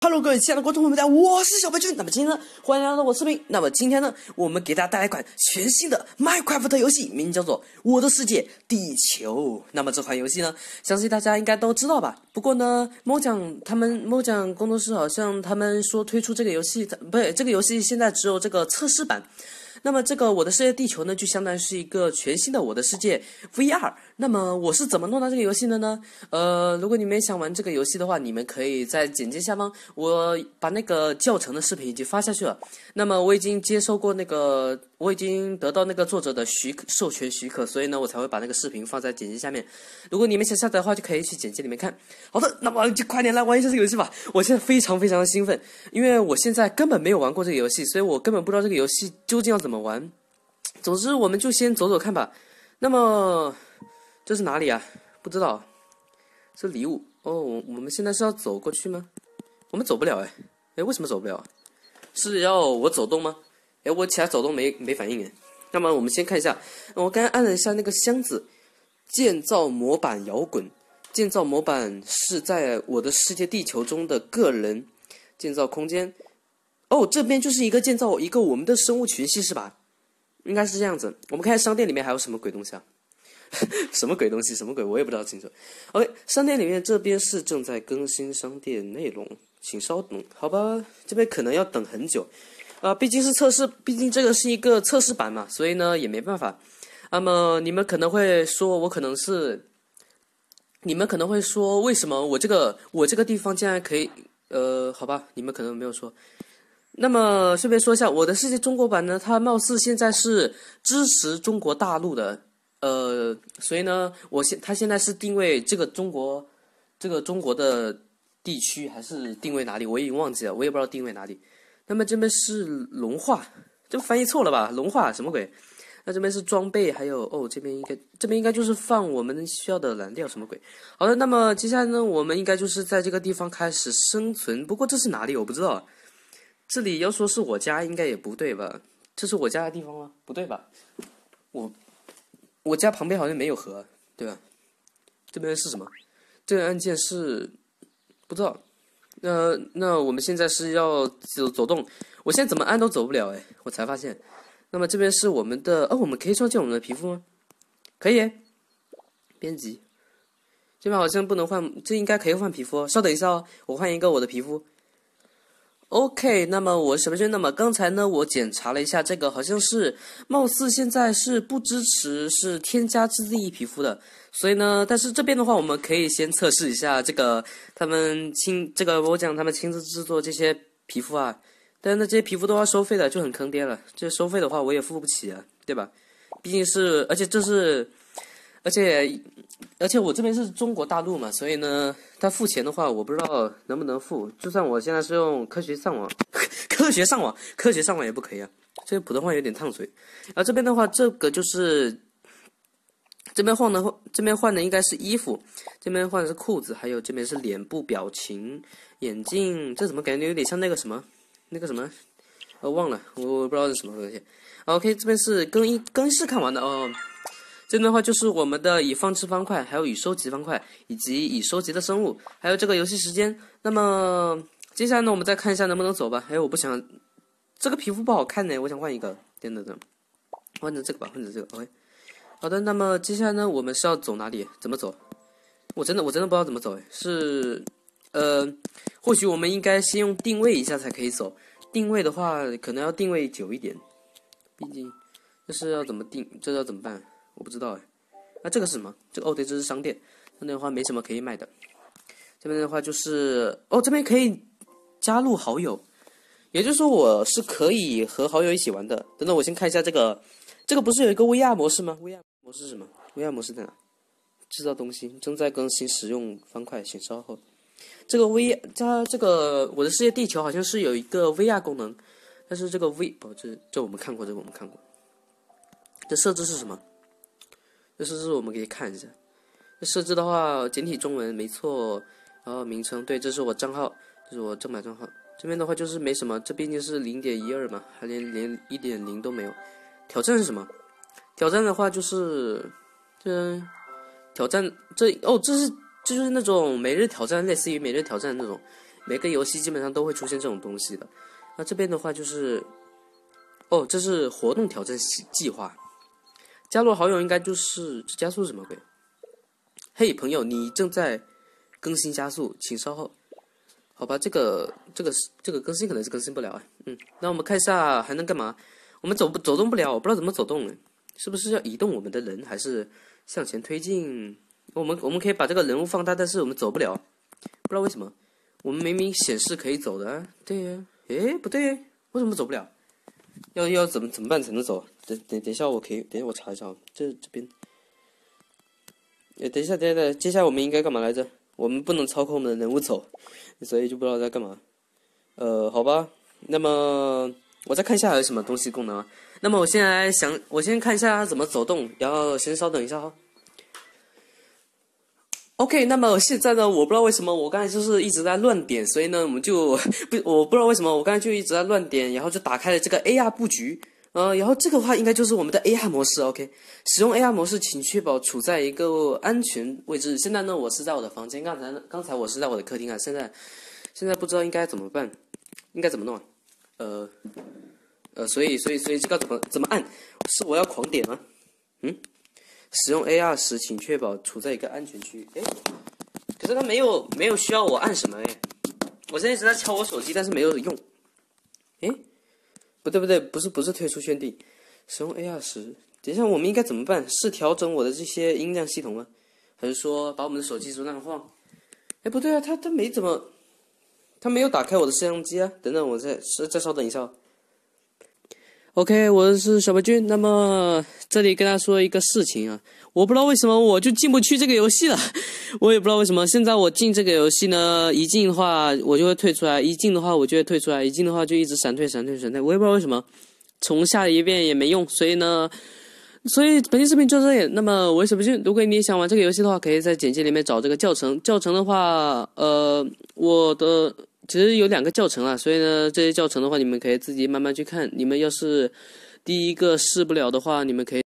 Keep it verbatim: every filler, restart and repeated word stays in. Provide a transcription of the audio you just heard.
Hello， 各位亲爱的观众朋友们，大家好，我是小白君。那么今天呢，欢迎来到我视频。那么今天呢，我们给大家带来一款全新的 Minecraft 游戏，名字叫做《我的世界地球》。那么这款游戏呢，相信大家应该都知道吧？不过呢，某奖他们某奖工作室好像他们说推出这个游戏，不是这个游戏现在只有这个测试版。那么这个我的世界地球呢，就相当于是一个全新的我的世界 V R。那么我是怎么弄到这个游戏的呢？呃，如果你们想玩这个游戏的话，你们可以在简介下方，我把那个教程的视频已经发下去了。那么我已经接受过那个，我已经得到那个作者的许可授权许可，所以呢，我才会把那个视频放在简介下面。如果你们想下载的话，就可以去简介里面看。好的，那么就快点来玩一下这个游戏吧。我现在非常非常的兴奋，因为我现在根本没有玩过这个游戏，所以我根本不知道这个游戏究竟要怎么玩。总之，我们就先走走看吧。那么这是哪里啊？不知道。这礼物哦，我们现在是要走过去吗？我们走不了哎，哎，为什么走不了？是要我走动吗？哎，我起来走动没没反应哎。那么我们先看一下，我刚才按了一下那个箱子，建造模板摇滚。建造模板是在我的世界地球中的个人建造空间。哦，这边就是一个建造一个我们的生物群系是吧？应该是这样子。我们看下商店里面还有什么鬼东西啊？什么鬼东西？什么鬼？我也不知道清楚。OK， 商店里面这边是正在更新商店内容，请稍等。好吧，这边可能要等很久啊、呃，毕竟是测试，毕竟这个是一个测试版嘛，所以呢也没办法。那么你们可能会说，我可能是，你们可能会说，为什么我这个我这个地方竟然可以？呃，好吧，你们可能没有说。那么顺便说一下，我的世界中国版呢，它貌似现在是支持中国大陆的，呃，所以呢，我现它现在是定位这个中国，这个中国的地区还是定位哪里？我已经忘记了，我也不知道定位哪里。那么这边是龙化，这翻译错了吧？龙化什么鬼？那这边是装备，还有哦，这边应该这边应该就是放我们需要的燃料什么鬼？好的，那么接下来呢，我们应该就是在这个地方开始生存。不过这是哪里？我不知道。这里要说是我家，应该也不对吧？这是我家的地方吗？不对吧？我我家旁边好像没有河，对吧？这边是什么？这个按键是不知道。那那我们现在是要走走动，我现在怎么按都走不了哎，我才发现。那么这边是我们的哦，我们可以创建我们的皮肤吗？可以。编辑，这边好像不能换，这应该可以换皮肤。稍等一下哦，我换一个我的皮肤。OK， 那么我什么？那么刚才呢，我检查了一下，这个好像是，貌似现在是不支持是添加自定义皮肤的，所以呢，但是这边的话，我们可以先测试一下这个他们亲这个我讲他们亲自制作这些皮肤啊，但是呢，这些皮肤都要收费的，就很坑爹了。这收费的话，我也付不起啊，对吧？毕竟是，而且这是，而且。而且我这边是中国大陆嘛，所以呢，他付钱的话，我不知道能不能付。就算我现在是用科学上网，科学上网，科学上网也不可以啊。这个普通话有点烫嘴。然后这边的话，这个就是这边换的，这边换的应该是衣服，这边换的是裤子，还有这边是脸部表情、眼镜。这怎么感觉有点像那个什么，那个什么，我、哦、忘了，我不知道是什么东西。OK， 这边是更衣更衣室看完的哦。这边的话就是我们的已放置方块，还有已收集方块，以及已收集的生物，还有这个游戏时间。那么接下来呢，我们再看一下能不能走吧。哎，我不想，这个皮肤不好看呢，我想换一个。等等等，换成这个吧，换成这个。OK， 好的。那么接下来呢，我们是要走哪里？怎么走？我真的我真的不知道怎么走。哎，是呃，或许我们应该先用定位一下才可以走。定位的话，可能要定位久一点，毕竟这是要怎么定？这要怎么办？我不知道哎，那、啊、这个是什么？这个哦对，这是商店，商店的话没什么可以卖的。这边的话就是哦，这边可以加入好友，也就是说我是可以和好友一起玩的。等等，我先看一下这个，这个不是有一个 V R 模式吗 ？V R 模式是什么 ？V R 模式在哪？制造东西正在更新，使用方块，请稍后。这个 V 加这个我的世界地球好像是有一个 V R 功能，但是这个 V 哦这这我们看过，这个我们看过。这设置是什么？这设置我们可以看一下，这设置的话简体中文没错，然后名称对，这是我账号，这是我正版账号。这边的话就是没什么，这毕竟是 零点一二 嘛，还连连 一点零 都没有。挑战是什么？挑战的话就是这挑战这哦这是这就是那种每日挑战，类似于每日挑战那种， 每个游戏基本上都会出现这种东西的。那这边的话就是，哦，这是活动挑战计划，加入好友应该就是加速什么鬼？嘿，朋友，你正在更新加速，请稍后。好吧，这个这个这个更新可能是更新不了啊。嗯，那我们看一下还能干嘛？我们走不走动不了，我不知道怎么走动呢？是不是要移动我们的人，还是向前推进？我们我们可以把这个人物放大，但是我们走不了，不知道为什么。我们明明显示可以走的、啊，对呀、啊，诶，不对，为什么走不了？要要怎么怎么办才能走？等等等一下，我可以等一下我查一下，这这边。诶，等一下，等一下，接下来我们应该干嘛来着？我们不能操控我们的人物走，所以就不知道在干嘛。呃，好吧，那么我再看一下还有什么东西功能啊。那么我现在想，我先看一下它怎么走动，然后先稍等一下哈。OK， 那么现在呢，我不知道为什么我刚才就是一直在乱点，所以呢，我们就不我不知道为什么我刚才就一直在乱点，然后就打开了这个 A R 布局，呃，然后这个的话应该就是我们的 A R 模式 ，OK， 使用 A R 模式，请确保处在一个安全位置。现在呢，我是在我的房间，刚才刚才我是在我的客厅啊，现在现在不知道应该怎么办，应该怎么弄啊？呃呃，所以所以所以这个怎么怎么按？是我要狂点吗？嗯？使用 A R 时，请确保处在一个安全区域。哎，可是它没有没有需要我按什么哎，我现在一直在敲我手机，但是没有用。哎，不对不对，不是不是退出圈地，使用 A R 时，等一下我们应该怎么办？是调整我的这些音量系统吗？还是说把我们的手机逐乱晃？哎，不对啊，它它没怎么，它没有打开我的摄像机啊。等等，我再再稍等一下。OK， 我是小白君。那么这里跟大家说一个事情啊，我不知道为什么我就进不去这个游戏了，我也不知道为什么。现在我进这个游戏呢，一进的话我就会退出来，一进的话我就会退出来，一进的话就一直闪退闪退闪退，我也不知道为什么，重下一遍也没用。所以呢，所以本期视频就这样。那么我是小白君，如果你也想玩这个游戏的话，可以在简介里面找这个教程。教程的话，呃，我的。其实有两个教程啊，所以呢，这些教程的话，你们可以自己慢慢去看。你们要是第一个试不了的话，你们可以。